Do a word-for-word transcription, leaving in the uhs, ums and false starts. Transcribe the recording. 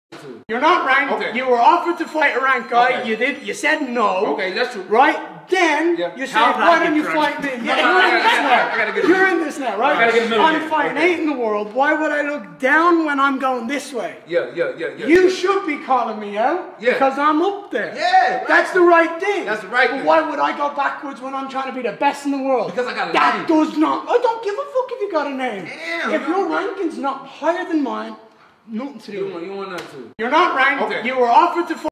You're not ranked. Okay. You were offered to fight a ranked guy. Okay. You did. You said no. Okay, that's true. Right? Then Yeah. you said, How- why how don't you you fight me? drunk? Yeah, No, you're I in gotta- this I now. gotta- I gotta get a You're minute. in this now, right? I gotta get a minute I'm here. fighting Okay. eight in the world. Why would I look down when I'm going this way? Yeah, yeah, yeah, yeah. You yeah. should be calling me out Yeah. because I'm up there. Yeah, right. That's the right thing. That's the right but thing. why would I go backwards when I'm trying to be the best in the world? Because I got a That name. does not. I don't give a fuck if you got a name. Damn, if you your know- ranking's not higher than mine, nothing to do You with it. want, you want that too. You're not ranked. Okay. You were offered to fight.